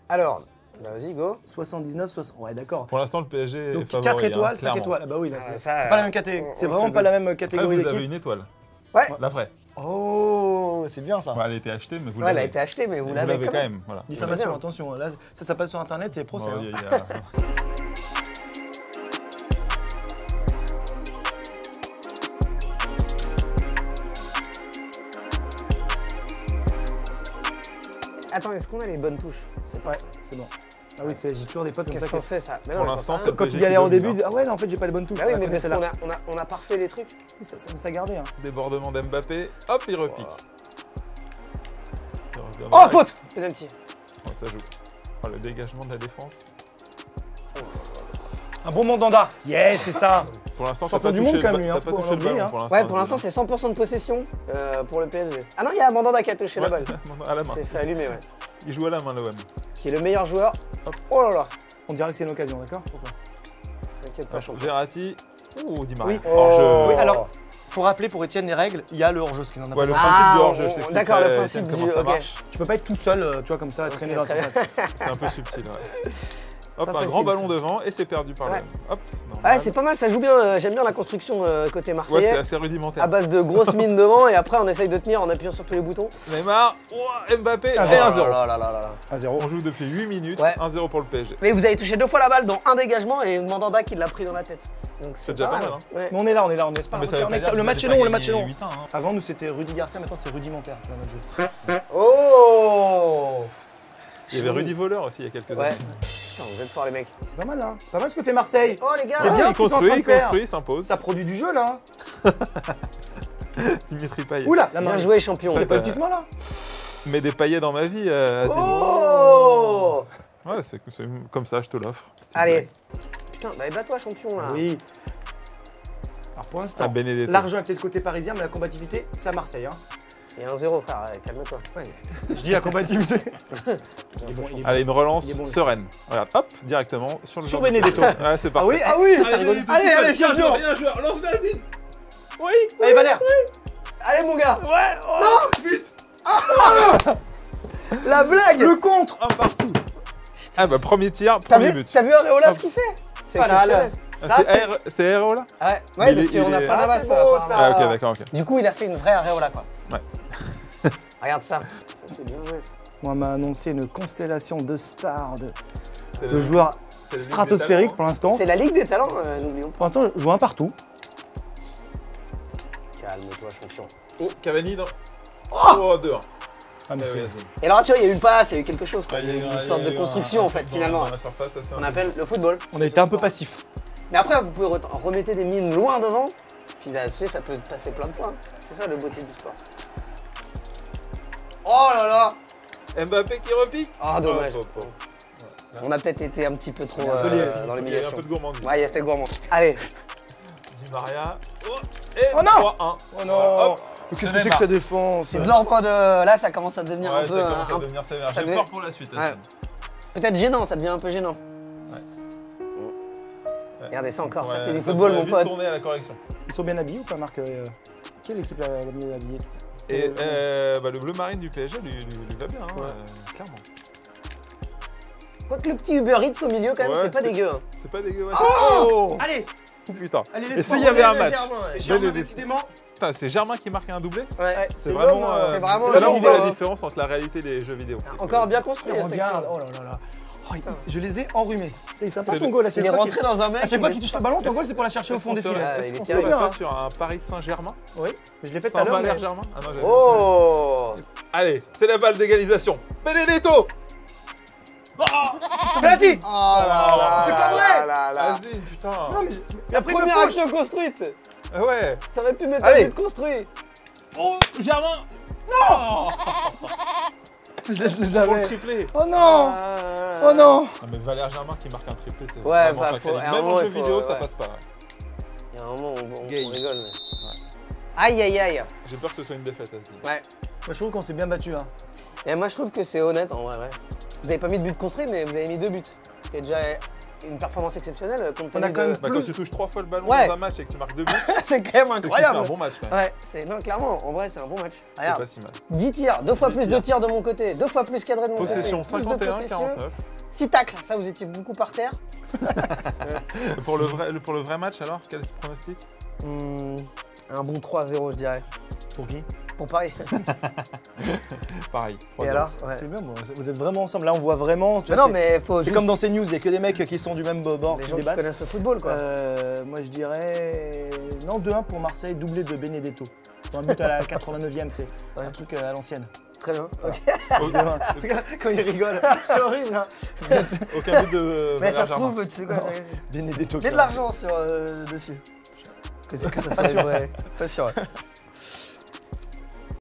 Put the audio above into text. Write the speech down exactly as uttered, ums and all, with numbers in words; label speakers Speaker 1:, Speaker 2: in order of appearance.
Speaker 1: Alors, bah, vas-y, go.
Speaker 2: soixante-dix-neuf, soixante. Ouais, d'accord.
Speaker 3: Pour l'instant, le P S G
Speaker 2: Donc
Speaker 3: est favori,
Speaker 2: quatre étoiles,
Speaker 3: hein,
Speaker 2: cinq
Speaker 3: clairement.
Speaker 2: étoiles. Ah bah oui, là,
Speaker 1: Ah,
Speaker 2: c'est
Speaker 1: ça,
Speaker 2: c'est pas la même catégorie.
Speaker 1: on-
Speaker 2: C'est
Speaker 1: on
Speaker 2: vraiment
Speaker 1: se
Speaker 2: pas la
Speaker 1: doute.
Speaker 2: même
Speaker 3: Après,
Speaker 2: catégorie
Speaker 3: vous avez
Speaker 2: d'équipe.
Speaker 3: une étoile.
Speaker 1: Ouais.
Speaker 3: La vraie.
Speaker 2: Oh, c'est bien ça.
Speaker 3: Ouais, elle a été achetée, mais vous
Speaker 1: Ouais, elle a
Speaker 3: l'avez.
Speaker 1: été achetée, mais vous
Speaker 3: Vous
Speaker 1: l'avez
Speaker 3: l'avez
Speaker 1: quand même.
Speaker 3: Voilà.
Speaker 2: Diffamation,
Speaker 1: bien.
Speaker 2: attention. Là, ça, ça passe sur internet, c'est procès.
Speaker 3: Bon,
Speaker 2: hein.
Speaker 3: il y a- il y a-
Speaker 1: Attends, est-ce qu'on a les bonnes touches? C'est pas
Speaker 2: Ouais, c'est bon. Ah oui, c'est- j'ai toujours des potes comme ça.
Speaker 1: Qu'est-ce qu'on
Speaker 2: que-
Speaker 1: sait ça? Mais
Speaker 3: Pour
Speaker 1: mais
Speaker 3: l'instant,
Speaker 1: t'en sais
Speaker 3: c'est
Speaker 1: rien.
Speaker 2: Quand
Speaker 3: P S G
Speaker 2: tu galères
Speaker 3: qui
Speaker 2: au début,
Speaker 3: domine,
Speaker 2: tu dis, ah ouais, non, en fait, j'ai pas les bonnes touches.
Speaker 1: Bah oui,
Speaker 2: Ah,
Speaker 1: mais
Speaker 2: comme
Speaker 1: parce
Speaker 2: celle-là.
Speaker 1: qu'on a, on a, on a parfait les trucs.
Speaker 2: Ça, ça, ça gardé. Hein.
Speaker 3: Débordement d'Mbappé, hop, il repique. Il revient
Speaker 1: Oh,
Speaker 3: dans
Speaker 1: faute! Penalty.
Speaker 3: l'axe. Ça joue. Oh, le dégagement de la défense.
Speaker 2: Un bon Mandanda. Yes, c'est ça.
Speaker 3: Pour l'instant, t'as
Speaker 2: Champion
Speaker 3: pas
Speaker 2: du
Speaker 3: touché
Speaker 2: monde,
Speaker 3: le
Speaker 2: quand
Speaker 3: ba-
Speaker 2: même, lui, hein,
Speaker 3: t'as
Speaker 2: faut
Speaker 3: pas
Speaker 2: pas
Speaker 3: touché le
Speaker 2: l'oublier,
Speaker 3: ballon
Speaker 2: hein.
Speaker 3: pour l'instant.
Speaker 1: Ouais, pour l'instant, c'est cent pour cent de possession euh, pour le P S G. Ah non, il y a Mandanda qui a touché la balle.
Speaker 3: À la main.
Speaker 1: C'est fait allumer, ouais.
Speaker 3: Il joue à la main, l'O M.
Speaker 1: Qui est le meilleur joueur. Oh là là.
Speaker 2: On dirait que c'est une occasion, d'accord pour toi.
Speaker 1: T'inquiète pas, champion.
Speaker 3: Verratti. Ouh, Di Maria.
Speaker 2: Oui.
Speaker 3: Hors-jeu.
Speaker 2: Oui, alors, faut rappeler pour Étienne les règles, il y a le hors-jeu, ce qu'il en a
Speaker 3: Ouais, le
Speaker 2: pas.
Speaker 3: principe
Speaker 1: Ah,
Speaker 3: du hors-jeu,
Speaker 1: on-
Speaker 3: je t'explique.
Speaker 1: d'accord, le
Speaker 3: euh,
Speaker 1: principe
Speaker 3: Étienne,
Speaker 1: du-
Speaker 3: comment ça
Speaker 1: ok.
Speaker 3: marche.
Speaker 2: Tu peux pas être tout seul, euh, tu vois, comme ça, traîner dans la
Speaker 1: très
Speaker 2: surface.
Speaker 3: C'est un peu subtil, ouais. Hop,
Speaker 1: Pas
Speaker 3: un
Speaker 1: facile,
Speaker 3: grand ballon
Speaker 1: ça.
Speaker 3: devant et c'est perdu par
Speaker 1: Ouais.
Speaker 3: l'O M. Hop,
Speaker 1: Ouais,
Speaker 3: normal.
Speaker 1: c'est pas mal, ça joue bien. euh, J'aime bien la construction euh, côté
Speaker 3: Ouais,
Speaker 1: marseillais.
Speaker 3: c'est assez rudimentaire.
Speaker 1: À base de grosses mines devant et après on essaye de tenir en appuyant sur tous les boutons.
Speaker 3: Neymar, oh, Mbappé
Speaker 2: Ah,
Speaker 3: et un
Speaker 1: Oh
Speaker 3: zéro.
Speaker 1: là là là là là.
Speaker 2: un zéro.
Speaker 3: On joue depuis huit minutes,
Speaker 1: Ouais.
Speaker 3: un zéro pour le P S G.
Speaker 1: Mais vous avez touché deux fois la balle dans un dégagement et Mandanda qui l'a pris dans la tête. Donc
Speaker 3: C'est déjà pas mal, hein.
Speaker 1: Ouais.
Speaker 2: Mais on est là, on est là, on espère.
Speaker 3: Mais ça veut
Speaker 2: On
Speaker 3: pas
Speaker 2: est-
Speaker 3: dire que
Speaker 2: Le
Speaker 3: vous
Speaker 2: match est
Speaker 3: allez
Speaker 2: long,
Speaker 3: pas
Speaker 2: le match est
Speaker 3: gagner
Speaker 2: long.
Speaker 3: huit un, hein.
Speaker 2: Avant, nous, c'était Rudy Garcia, maintenant, c'est rudimentaire. tu vois, notre jeu.
Speaker 1: Oh
Speaker 3: Il y avait Rudy Voleur aussi il y a quelques
Speaker 1: Ouais.
Speaker 3: années.
Speaker 1: Putain, vous êtes forts les mecs.
Speaker 2: C'est pas mal, hein. C'est pas mal ce que fait Marseille.
Speaker 1: Oh les gars.
Speaker 2: C'est bien
Speaker 3: Il
Speaker 2: ce qu'ils sont en train
Speaker 3: construit,
Speaker 2: de
Speaker 3: il
Speaker 2: faire.
Speaker 3: construit, il s'impose.
Speaker 2: Ça produit du jeu, là. hein.
Speaker 3: Dimitri Payet.
Speaker 2: Oula, la main.
Speaker 1: Bien joué champion.
Speaker 2: Il n'y a pas de petite main, là.
Speaker 3: Mets des paillets dans ma vie, euh, Asdin.
Speaker 1: Oh
Speaker 3: Ouais, c'est c'est comme ça, je te l'offre.
Speaker 1: Allez. Putain, bah bats-toi champion là.
Speaker 2: Oui. Alors, pour
Speaker 3: Ah,
Speaker 2: l'instant,
Speaker 3: Benedetto.
Speaker 2: l'argent est peut-être côté parisien, mais la combativité, c'est à Marseille. Hein.
Speaker 1: Il y a un zéro frère, ouais, calme-toi.
Speaker 2: Ouais. Je dis la combativité. il est bon, il est bon.
Speaker 3: Allez, une relance
Speaker 2: Il est bon, le
Speaker 3: sereine. Regarde, hop, directement sur le
Speaker 2: Sur
Speaker 3: joueur de-
Speaker 2: Benedetto.
Speaker 3: Ouais, c'est
Speaker 2: Ah
Speaker 3: parfait.
Speaker 2: oui, ah oui, ça
Speaker 3: Allez,
Speaker 2: rigole.
Speaker 3: Benedetto,
Speaker 1: Allez,
Speaker 3: tout
Speaker 1: allez,
Speaker 3: seul. Viens,
Speaker 1: champion.
Speaker 3: joueur, viens, joueur, lance la Asdin. Oui.
Speaker 2: Allez, Valère.
Speaker 1: Allez mon gars.
Speaker 3: Ouais, oh, but.
Speaker 1: La blague.
Speaker 2: Le contre.
Speaker 3: Un partout. Ah bah premier tir,
Speaker 1: T'as
Speaker 3: premier
Speaker 1: vu,
Speaker 3: but.
Speaker 1: t'as vu Areola
Speaker 3: Hop.
Speaker 1: ce qu'il fait? C'est
Speaker 2: Voilà,
Speaker 1: exceptionnel.
Speaker 3: Ah,
Speaker 2: ça,
Speaker 3: c'est
Speaker 2: c'est...
Speaker 3: Aéro- c'est Aéro là
Speaker 1: Ouais, ouais
Speaker 3: Mais il
Speaker 1: parce
Speaker 3: est- il
Speaker 1: qu'on a
Speaker 3: est-
Speaker 1: pas
Speaker 2: Ah,
Speaker 1: d'avance.
Speaker 2: c'est beau,
Speaker 1: apparemment.
Speaker 2: ça.
Speaker 3: Ah ok, d'accord, ok.
Speaker 1: Du coup, il a fait une vraie Areola quoi.
Speaker 3: Ouais.
Speaker 1: Regarde ça. Ça c'est bien joué. ça.
Speaker 2: Moi, on m'a annoncé une constellation de stars, de,
Speaker 3: C'est
Speaker 2: de
Speaker 3: le-
Speaker 2: joueurs
Speaker 3: c'est le
Speaker 2: stratosphériques
Speaker 3: talent,
Speaker 2: pour l'instant.
Speaker 1: C'est la Ligue des talents, euh, n'oublions
Speaker 2: Pour l'instant, je joue un partout.
Speaker 1: pas. Calme-toi champion.
Speaker 3: hein. Oh, Cavani dans. Oh, deux un.
Speaker 2: Ah, mais
Speaker 3: Eh
Speaker 2: c'est-
Speaker 3: oui, Asdin.
Speaker 1: Et alors tu vois, il y a eu une passe, il y a eu quelque chose quoi.
Speaker 3: Ah,
Speaker 1: Il y a eu
Speaker 3: un-
Speaker 1: une
Speaker 3: il y
Speaker 1: sorte
Speaker 3: a
Speaker 1: de
Speaker 3: eu un-
Speaker 1: construction
Speaker 3: un
Speaker 1: en fait
Speaker 3: truc
Speaker 1: finalement.
Speaker 3: dans la surface, assez
Speaker 1: On
Speaker 3: un
Speaker 1: appelle le football.
Speaker 2: On a été un peu passif.
Speaker 1: Mais après, vous pouvez re- remettre des mines loin devant, puis là, tu sais, ça peut passer plein de fois. C'est ça le beauté du sport. Oh là là.
Speaker 3: peu. Mbappé qui repique.
Speaker 1: Ah dommage.
Speaker 3: Oh, oh, oh.
Speaker 1: On a peut-être été un petit peu trop
Speaker 2: Il y a un peu
Speaker 1: euh,
Speaker 2: les-
Speaker 1: dans
Speaker 3: Il y a un
Speaker 1: l'humiliation.
Speaker 3: peu de gourmandise.
Speaker 1: Ouais, c'était gourmand. Allez.
Speaker 3: Di Maria. Oh, et
Speaker 2: Oh non.
Speaker 3: trois un.
Speaker 2: Oh non.
Speaker 3: Hop.
Speaker 2: Mais qu'est-ce
Speaker 3: De
Speaker 2: que c'est que
Speaker 3: Neymar.
Speaker 2: sa défense?
Speaker 1: C'est de l'ordre de... Là, ça commence à devenir
Speaker 3: Ouais,
Speaker 1: un peu...
Speaker 3: ça commence
Speaker 1: un-
Speaker 3: à devenir sévère.
Speaker 1: ça
Speaker 3: J'ai
Speaker 1: devait-
Speaker 3: peur pour la suite.
Speaker 1: Ouais.
Speaker 3: Asdin.
Speaker 1: Peut-être gênant, ça devient un peu gênant.
Speaker 3: Ouais.
Speaker 1: Regardez ça encore, ça
Speaker 3: Ouais,
Speaker 1: c'est du
Speaker 3: ça
Speaker 1: football
Speaker 3: pourrait
Speaker 1: mon
Speaker 3: vite
Speaker 1: pote.
Speaker 3: tourner à la correction.
Speaker 2: Ils sont bien habillés ou pas, Marc euh, Quelle équipe l'a l'a mieux habillé?
Speaker 3: Et euh, bah, le bleu marine du P S G lui, lui- lui va bien, hein,
Speaker 1: Ouais.
Speaker 3: euh, clairement.
Speaker 1: Quoique le petit Uber Eats au milieu quand même,
Speaker 3: Ouais,
Speaker 1: c'est pas
Speaker 3: c'est-
Speaker 1: dégueu. Hein.
Speaker 3: C'est pas dégueu. Ouais,
Speaker 2: Oh,
Speaker 3: c'est-
Speaker 2: allez,
Speaker 3: oh putain.
Speaker 2: allez,
Speaker 3: Et
Speaker 2: laisse-moi
Speaker 3: s'il y avait un
Speaker 2: rouler,
Speaker 3: match
Speaker 1: légèrement, ouais.
Speaker 2: Germain,
Speaker 3: Benedetto.
Speaker 2: décidément.
Speaker 3: Putain, c'est Germain qui marque un doublé.
Speaker 1: Ouais.
Speaker 2: Ouais,
Speaker 3: C'est
Speaker 2: l'homme,
Speaker 3: vraiment,
Speaker 2: euh,
Speaker 3: euh,
Speaker 1: c'est vraiment
Speaker 3: c'est
Speaker 1: le
Speaker 3: là où on
Speaker 1: jeu
Speaker 3: voit la
Speaker 1: vidéo.
Speaker 3: différence entre la réalité et les jeux vidéo.
Speaker 1: Encore bien construit cette
Speaker 2: Regarde,
Speaker 1: action.
Speaker 2: oh là là là. Oh, il- je les ai enrhumés. Il est sympa
Speaker 3: C'est
Speaker 2: ton
Speaker 3: le-
Speaker 2: goal à
Speaker 1: Il
Speaker 2: chaque
Speaker 1: est
Speaker 2: fois.
Speaker 1: rentré
Speaker 2: qu'il-
Speaker 1: dans un mec.
Speaker 2: À chaque fois
Speaker 1: il
Speaker 2: qu'il
Speaker 1: est-
Speaker 2: touche le ballon, ton goal c'est pour la chercher au
Speaker 3: Est-ce
Speaker 2: fond
Speaker 3: qu'on
Speaker 2: des
Speaker 3: serait-
Speaker 2: filets.
Speaker 1: Ah,
Speaker 3: est-ce
Speaker 1: il
Speaker 3: qu'on
Speaker 1: est
Speaker 3: serait
Speaker 1: terrible.
Speaker 3: pas sur un Paris Saint-Germain
Speaker 2: Oui, mais je l'ai fait tout
Speaker 3: Sans
Speaker 2: à l'heure.
Speaker 3: Valère
Speaker 2: mais-
Speaker 3: Germain Ah non, j'avais-
Speaker 1: Oh.
Speaker 3: Allez, c'est la balle d'égalisation. Benedetto.
Speaker 2: Penalty.
Speaker 1: Oh là là.
Speaker 2: C'est
Speaker 1: là
Speaker 2: pas
Speaker 1: là
Speaker 2: vrai.
Speaker 1: là là.
Speaker 3: Vas-y, putain.
Speaker 2: Non, mais, mais
Speaker 1: La
Speaker 2: après, il me
Speaker 1: première
Speaker 2: fauche.
Speaker 1: action construite.
Speaker 3: Ah ouais.
Speaker 1: T'aurais pu mettre
Speaker 3: Allez.
Speaker 1: un but construit.
Speaker 3: Oh, Germain.
Speaker 2: Je les- je les
Speaker 3: Pour le
Speaker 2: avais.
Speaker 3: triplé.
Speaker 2: Oh non.
Speaker 1: Ah.
Speaker 2: Oh non.
Speaker 3: Non mais Valère Germain qui marque un triplé, c'est
Speaker 1: Ouais,
Speaker 3: vraiment
Speaker 1: bah,
Speaker 3: pas
Speaker 1: faut-
Speaker 3: quali-
Speaker 1: à un
Speaker 3: Même
Speaker 1: moment,
Speaker 3: en jeu
Speaker 1: il faut-
Speaker 3: vidéo, ça
Speaker 1: ouais.
Speaker 3: passe pas. ouais.
Speaker 1: Il y a un moment où on, on
Speaker 3: Gay.
Speaker 1: rigole. Mais... Aïe aïe aïe.
Speaker 3: J'ai peur que ce soit une défaite, Asdin.
Speaker 1: Ouais.
Speaker 2: Moi je trouve qu'on s'est bien battu. Hein.
Speaker 1: Et moi je trouve que c'est honnête en vrai. Ouais. Vous avez pas mis de but construit, mais vous avez mis deux buts. qui est déjà une performance exceptionnelle. Compte
Speaker 2: On a
Speaker 1: tenu
Speaker 2: quand
Speaker 1: de...
Speaker 2: même
Speaker 3: Bah, quand tu touches trois fois le ballon
Speaker 1: Ouais.
Speaker 3: dans un match et que tu marques deux buts,
Speaker 1: c'est quand même
Speaker 3: c'est que tu fais
Speaker 1: incroyable.
Speaker 3: un bon match quand même.
Speaker 1: Ouais, c'est non clairement, en vrai c'est un bon match.
Speaker 3: C'est
Speaker 1: Regarde,
Speaker 3: pas si mal.
Speaker 1: dix tirs, deux fois
Speaker 2: dix
Speaker 1: plus de
Speaker 2: tirs.
Speaker 1: tirs de mon côté, deux fois plus cadré de mon
Speaker 3: Possession
Speaker 1: côté. plus de
Speaker 3: cinquante et un
Speaker 1: possession,
Speaker 3: quarante-neuf.
Speaker 1: six tacles, ça vous étiez beaucoup par terre.
Speaker 3: Pour le vrai, le- pour le vrai match alors, quel est ce pronostic?
Speaker 1: Hmm, un bon trois zéro je dirais.
Speaker 2: Pour qui?
Speaker 1: Pour Paris.
Speaker 3: Pareil. trois
Speaker 1: Et
Speaker 3: zéro.
Speaker 1: alors ouais.
Speaker 2: C'est bien, bon, vous êtes vraiment ensemble. Là, on voit vraiment. tu
Speaker 1: Mais
Speaker 2: vois,
Speaker 1: non
Speaker 2: c'est-
Speaker 1: mais faut
Speaker 2: C'est
Speaker 1: juste
Speaker 2: comme dans ces news, il n'y a que des mecs qui sont du même bord
Speaker 1: les
Speaker 2: qui
Speaker 1: gens qui
Speaker 2: débattent.
Speaker 1: connaissent le football quoi.
Speaker 2: Euh, moi, je dirais. Non, deux un pour Marseille, doublé de Benedetto. Pour un but à la quatre-vingt-neuvième, tu sais.
Speaker 1: Ouais.
Speaker 2: Un truc euh, à l'ancienne.
Speaker 1: Très bien. Ok.
Speaker 3: Au-
Speaker 2: Regarde quand il rigole, c'est horrible. Hein.
Speaker 3: Aucun but de
Speaker 1: Mais ça
Speaker 3: Valère
Speaker 1: se
Speaker 3: Germain.
Speaker 1: trouve, tu sais quoi,
Speaker 2: Benedetto.
Speaker 1: mets de l'argent sur euh, dessus. Que, que ça soit vrai. Pas sûr. Ouais.